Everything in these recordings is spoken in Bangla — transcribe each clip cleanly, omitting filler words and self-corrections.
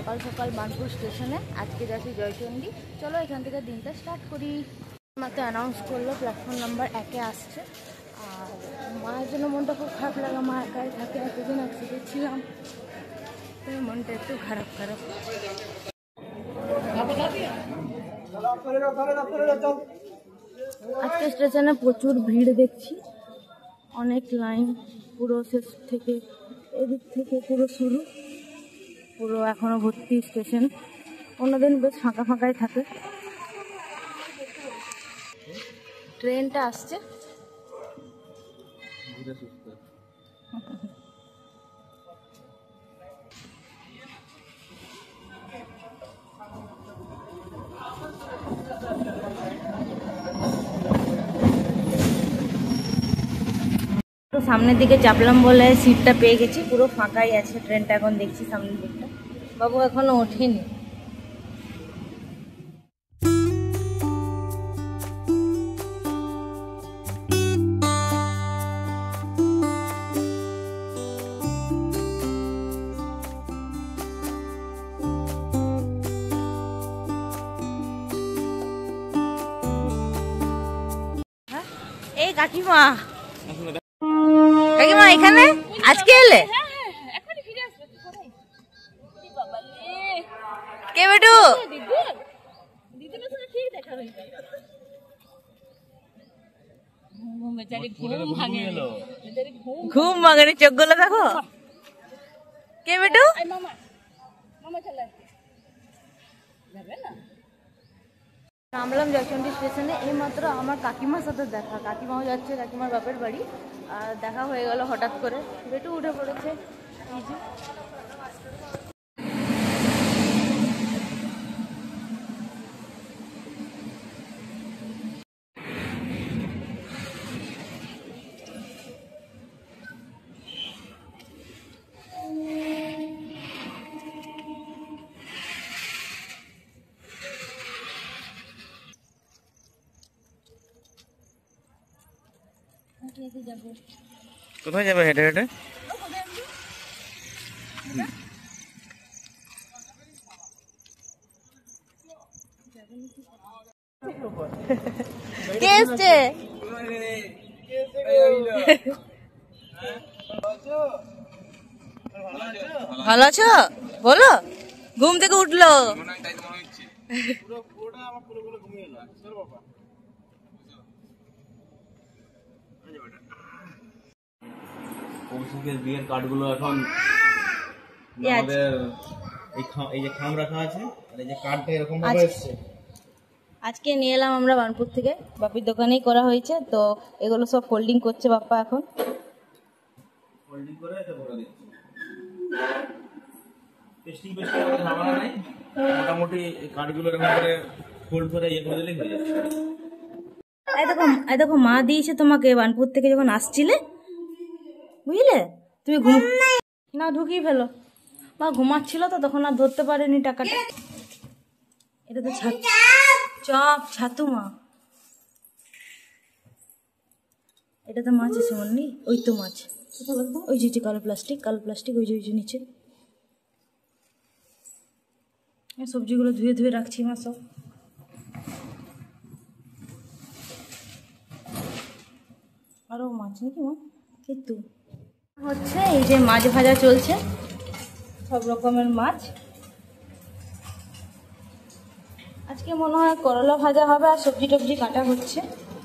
সকাল সকাল বার্নপুর স্টেশনে। আজকে যাচ্ছি জয়চণ্ডী। চলো এখান থেকে দিনটা স্টার্ট করি। মাকে অ্যানাউন্স করলো প্ল্যাটফর্ম নাম্বার 1-এ আসছে। আর মায়ের জন্য মনটা খুব খারাপ লাগে, মা একাই থাকে, এতদিন একসাথে ছিলাম, মনটা একটু খারাপ খারাপ। আজকে স্টেশনে প্রচুর ভিড় দেখছি, অনেক লাইন, পুরো শেষ থেকে এদিক থেকে পুরো শুরু, পুরো এখনো ভর্তি স্টেশন। অন্যদিন বেশ ফাঁকা ফাঁকাই থাকে। ট্রেনটা আসছে। তো সামনের দিকে চাপলাম বলে সিটটা পেয়ে গেছি, পুরো ফাঁকাই আছে ট্রেনটা। এখন দেখছি সামনের দিকটা, বাবু এখনো ওঠেনি। এই কাকিমা, কাকিমা এখানে আজকে এলে? কে বেটু? ঘুম ভাঙেনি, চোখ গুলো দেখো। কে বেটু? নামলাম জয়চণ্ডী স্টেশনে। এই মাত্র আমার কাকিমার সাথে দেখা, কাকিমাও যাচ্ছে কাকিমার বাপের বাড়ি। আর দেখা হয়ে গেল হঠাৎ করে, বেটু উঠে পড়েছে। কোথায় যাবে হেঁটে হেঁটে? কে এসছে? ভালো আছো বলো। ঘুম থেকে উঠলো। কৌশিকের বিয়ের কার্ডগুলো এখন আমাদের এই যে খাম রাখা আছে, আর এই যে কার্ডটা এরকম ভাবে এসেছে। আজকে নিয়ে এলাম আমরা বার্নপুর থেকে, বাপির দোকানেই করা হয়েছে। তো এগুলো সব ফোল্ডিং করছে বাপ্পা এখন। ফোল্ডিং করে এটা ভরে দিচ্ছি। টেস্টিং পেস্টিং আমাদের ঝামেলা নাই, মোটামুটি এই কার্ডগুলো এরকম করে ফোল্ড করে ইয়ে করে দিলেই হয়ে যাচ্ছে। এই দেখো মা দিয়েছে তোমাকে বার্নপুর থেকে যখন আসছিলে, বুঝলে? তুমি ঘুম না ঢুকিয়ে ফেলো। মা ঘুমাচ্ছিল তো তখন আর ধরতে পারেনি টাকাটা। এটা তো চপ ছাতু মা, এটা তো মাছ এসে মনে নেই। ওই তো মাছ, ওই যে কালো প্লাস্টিক, ওই যে নিচে। সবজিগুলো ধুয়ে ধুয়ে রাখছি মা সব। আরো মাছ নাকি মা? কিন্তু হচ্ছে এই যে মাছ ভাজা চলছে, সব রকমের মাছ। আজকে মনে হয় করলা ভাজা হবে, আর সবজি টবজি কাটা হচ্ছে।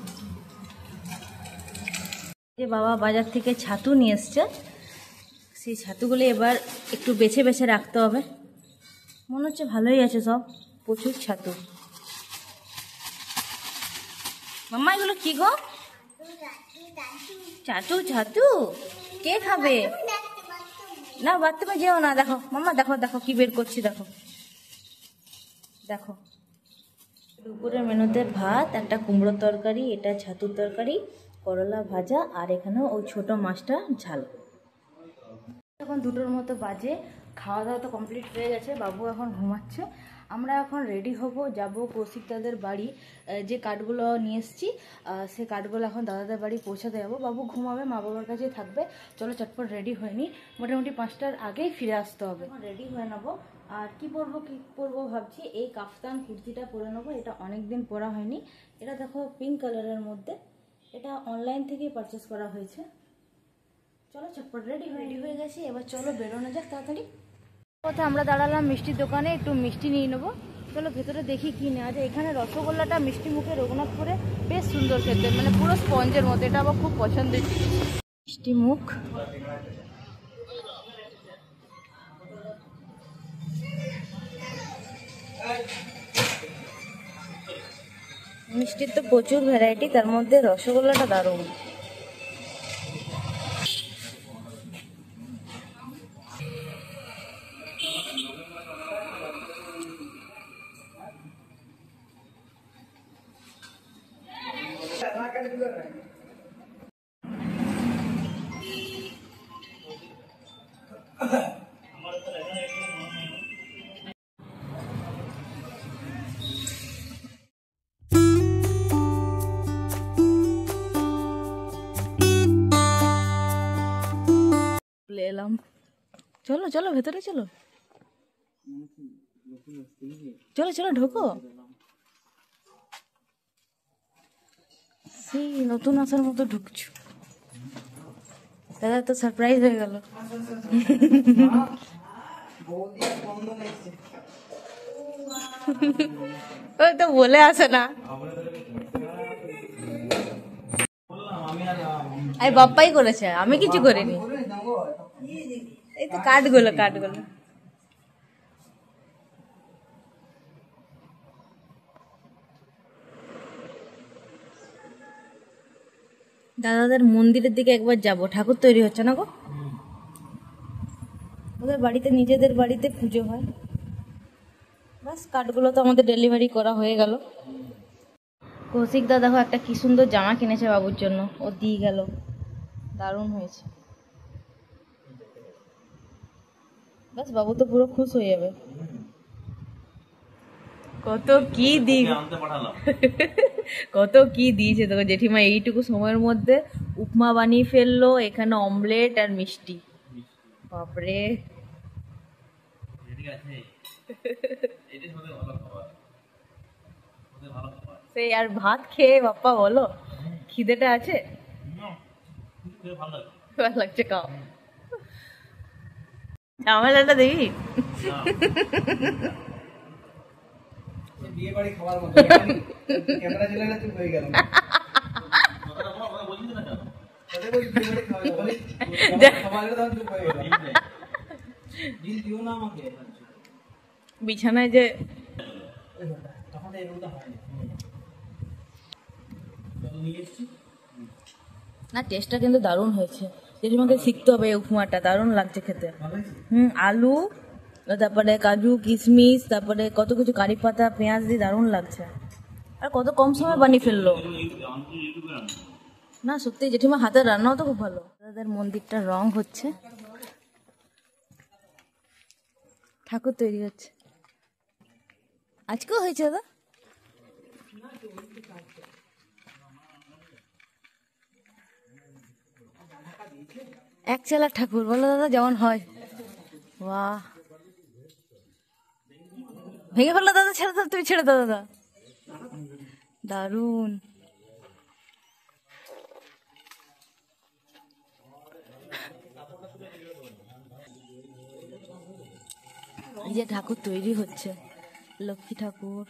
যে বাবা বাজার থেকে ছাতু নিয়ে এসছে, সেই ছাতুগুলো এবার একটু বেছে বেছে রাখতে হবে। মনে হচ্ছে ভালোই আছে সব, প্রচুর ছাতু। মাম্মা এগুলো কি গো? ছাতু ছাতু কে খাবে? না বাথরুমে যেও না। দেখো মাম্মা, দেখো দেখো কি বের করছি, দেখো দেখো। দুপুরের মেনুতে ভাত, একটা কুমড়োর তরকারি, এটা ছাতুর তরকারি, করলা ভাজা, আর এখানেও ওই ছোট মাছটা ঝাল। এখন 2টোর মতো বাজে, খাওয়া দাওয়া তো কমপ্লিট হয়ে গেছে, বাবু এখন ঘুমাচ্ছে। আমরা এখন রেডি হব, যাব কৌশিক দাদের বাড়ি। যে কার্ডগুলো নিয়ে এসেছি সেই কার্ডগুলো এখন দাদাদের বাড়ি পৌঁছাতে যাবো। বাবু ঘুমাবে, মা বাবার কাছেই থাকবে। চলো চটপট রেডি হয়ে নিই, মোটামুটি 5টার আগেই ফিরে আসতে হবে। রেডি হয়ে নেবো। আর কি পরবো ভাবছি, এই কাফতান কুর্তিটা পরে নেবো। এটা অনেক দিন পরা হয়নি। এটা দেখো পিঙ্ক কালারের মধ্যে, এটা অনলাইন থেকে পারচেস করা হয়েছে। চলো চটপট রেডি হয়ে গেছি, এবার চলো বেরোনো যাক তাড়াতাড়ি। পথে আমরা দাঁড়ালাম মিষ্টির দোকানে, একটু মিষ্টি নিয়ে নেবো। চলো ভেতরে দেখি কি নেওয়া যায়। এখানে রসগোল্লাটা মিষ্টি মুখে রঘুনাথপুরে বেশ সুন্দর খেতে, মানে পুরো স্পঞ্জের মতো, এটা আমার খুব পছন্দের মিষ্টি মুখ। মিষ্টির তো প্রচুর ভ্যারাইটি, তার মধ্যে রসগোল্লাটা দারুণ। এলাম, চলো চলো ভেতরে চলো, চলো চলো ঢোকো। সেই নতুন আসার মতো ঢুকছো, দাদা তো সারপ্রাইজ হয়ে গেল। ওই তো বলে আসে না, এই বাপ্পাই করেছে, আমি কিছু করিনি। এই তো কাঠগুলো দাদাদের মন্দিরের দিকে একবার যাব, ঠাকুর তৈরি হচ্ছে না গো। ওদের বাড়িতে, নিজেদের বাড়িতে পুজো হয়। বাস কাঠগুলো তো আমাদের ডেলিভারি করা হয়ে গেল। কৌশিক দা দেখো একটা কি সুন্দর জামা কিনেছে বাবুর জন্য, ও দিয়ে গেল, দারুণ হয়েছে। বাস বাবু তো পুরো খুশ হয়ে যাবে। কত কি কত কি দিয়েছে তোকে জেঠিমা, এইটুকু সময়ের মধ্যে উপমা বানিয়ে ফেললো, এখানে অমলেট আর মিষ্টি। বাপরে, সেই আর ভাত খেয়ে বাপ্পা বলো খিদেটা আছে, ভালো লাগছে, খাও। আমার একটা দেখি বিছানায় যে না, টেস্টটা কিন্তু দারুণ হয়েছে। জেঠিমাকে শিখতে হবে, এই উপমাটা দারুণ লাগছে খেতে। আলু, তারপরে কাজু কিশমিশ, তারপরে কত কিছু কারি পাতা পেঁয়াজ দিয়ে দারুণ লাগছে। আর কত কম সময় বানিয়ে ফেললো না, সত্যি জেঠিমা হাতের রান্নাও তো খুব ভালো। দাদাদের মন্দিরটা রং হচ্ছে, ঠাকুর তৈরি হচ্ছে। আজকেও হয়েছে দাদা? এক চালার ঠাকুর বলো দাদা, যেমন হয়। বাহ, ভেঙে ফেললো দাদা, ছেড়ে দাও, তুমি ছেড়ে দাও দাদা, দারুণ। এই যে ঠাকুর তৈরি হচ্ছে, লক্ষ্মী ঠাকুর।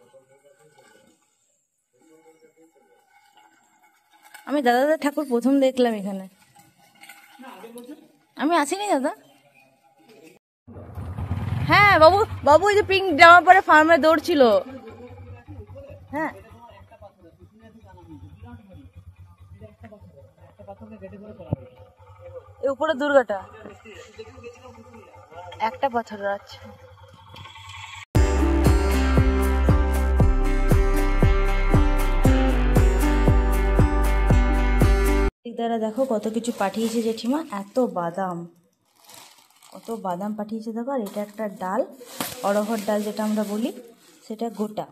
আমি দাদাদের ঠাকুর প্রথম দেখলাম এখানে, আমি আসিনি দাদা। হ্যাঁ বাবু, বাবু এই যে পিঙ্ক জামা পরে ফার্মে দৌড়ছিল। হ্যাঁ উপরে দুর্গাটা একটা পাথর আছে। দাদা দেখো কত কিছু পাঠিয়েছে জেঠিমা, এত বাদাম, কত বাদাম পাঠিয়েছে দেখো। আর এটা একটা ডাল, অরহর ডাল যেটা আমরা বলি, সেটা গোটা।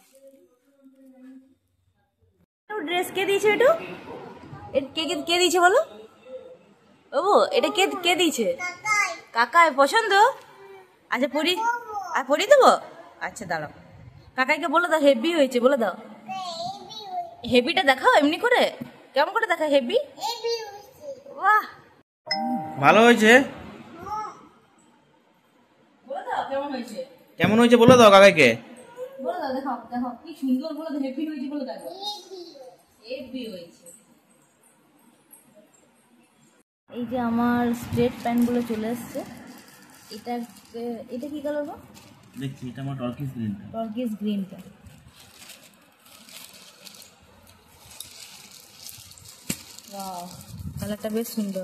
ড্রেস কে দিয়েছে? একটু কে কে কে দিয়েছে বলো বাবু, এটা কে কে দিয়েছে? কাকাই পছন্দ? আচ্ছা পরি, আর পরিয়ে দেবো। আচ্ছা দাঁড়াও, কাকাইকে বলে দাও হেভি হয়েছে, বলে দাও। হেভিটা দেখাও এমনি করে, কেমন করে দেখা হেভি? বাহ, ভালো হয়েছে। বলে দাও কেমন হয়েছে। কেমন হয়েছে বলে দাও কাকাইকে। বলে দাও, দেখাও দেখো কি সুন্দর, বলে দাও হেভি হয়েছে, বলে দাও হেভি হয়েছে। এই যে আমার স্ট্রেট প্যান্টগুলো চলে এসছে। এটা এটা কি কালার গো? দেখছি এটা আমার টর্কিশ গ্রিন। টর্কিশ গ্রিনটা। ওয়াও, কালারটা বেশ সুন্দর।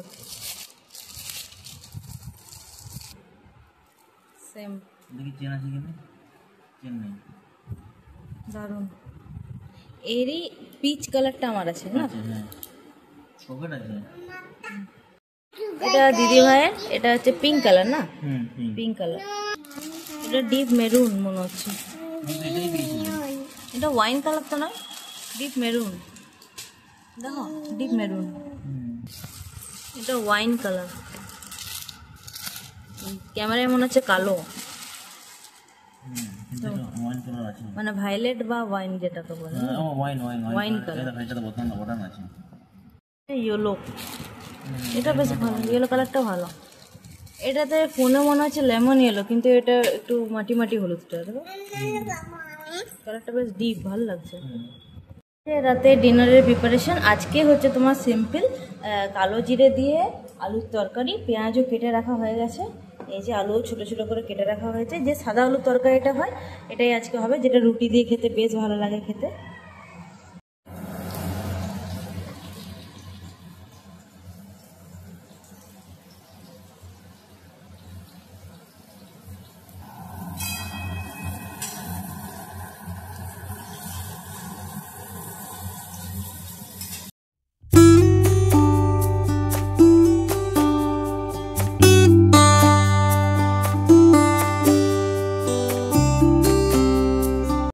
সেম। দেখি চেন আছে কিনা, চেন নেই। দারুণ। এরই পিচ কালারটা আমার আছে না? হ্যাঁ, পকেট আছে। এটা দিদি ভাইয়ের, এটা হচ্ছে পিঙ্ক কালার না? হুম, পিঙ্ক কালার। এটা ডিপ মেরুন মনে হচ্ছে। এটাই দিয়েছিল। এটা ওয়াইন কালার তো নয়, ডিপ মেরুন। দেখো ডিপ মেরুন, এটা ওয়াইন কালার। ক্যামেরায় মনে হচ্ছে কালো, ওয়াইন কালার আছে, মানে ভায়োলেট বা ওয়াইন যেটাকে বলে। Wine wine colour. এটা বটন আছে। ইয়েলো, এটা বেশ ভালো, ইয়েলো কালারটা ভালো। এটাতে ফোনে মনে হচ্ছে লেমন ইয়েলো, কিন্তু এটা একটু মাটি মাটি হলুদটা দেখো, কালারটা বেশ ডিপ, ভালো লাগছে। রাতে ডিনারের প্রিপারেশন আজকে হচ্ছে তোমার সিম্পল, কালো জিরে দিয়ে আলুর তরকারি, পেঁয়াজও কেটে রাখা হয়ে গেছে। এই যে আলু ছোট ছোট করে কেটে রাখা হয়েছে, যে সাদা আলুর তরকারিটা হয় এটাই আজকে হবে, যেটা রুটি দিয়ে খেতে বেশ ভালো লাগে খেতে।